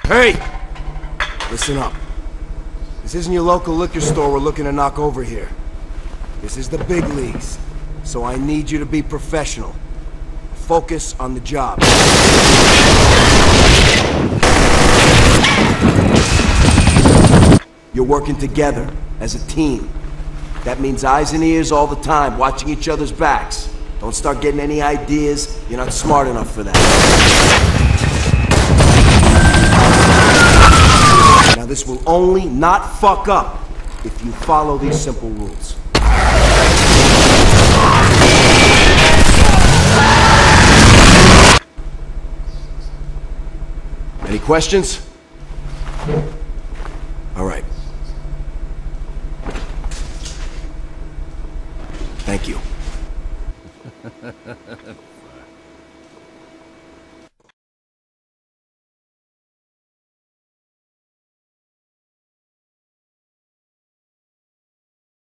Hey! Listen up. This isn't your local liquor store we're looking to knock over here. This is the big leagues, so I need you to be professional. Focus on the job. You're working together, as a team. That means eyes and ears all the time, watching each other's backs. Don't start getting any ideas, you're not smart enough for that. Now this will only not fuck up if you follow these simple rules. Any questions? All right. Thank you.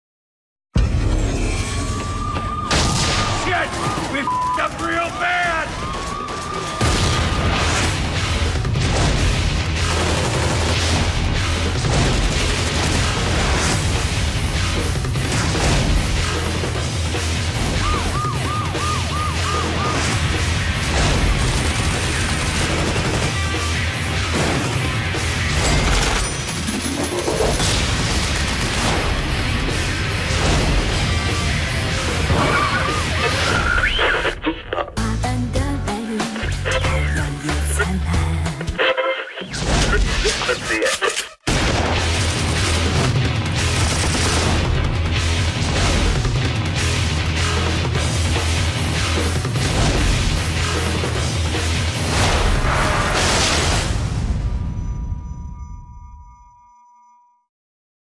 Shit! We f***ed up real bad!